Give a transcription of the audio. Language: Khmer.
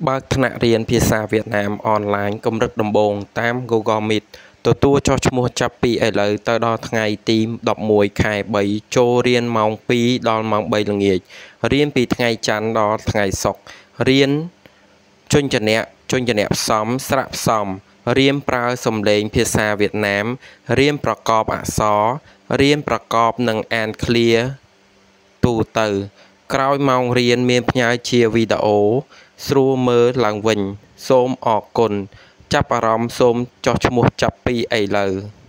បើកថ្នាក់រៀនភាសាវៀតណាមអនឡាញកម្រិតដំបូងតាម Google Meet ទទួលចុះឈ្មោះចាប់ពីឥឡូវទៅដល់ថ្ងៃទី11 ខែ 3 ចូលរៀនម៉ោង 2 ដល់ម៉ោង 3 ល្ងាចរៀនពីថ្ងៃច័ន្ទដល់ថ្ងៃសុក្ររៀនជញ្ជាក់ផ្សំស្រៈផ្សំរៀនប្រើសំឡេងភាសាវៀតណាមរៀនប្រកបអក្សររៀនប្រកបនឹងអានឃ្លាទូទៅក្រោយម៉ោងរៀនមានផ្ញើជាវីដេអូស្រួលមើលឡើងវិញសូមអរគុណចាប់អារម្មណ៍សូមចុះឈ្មោះចាប់ពីឥឡូវ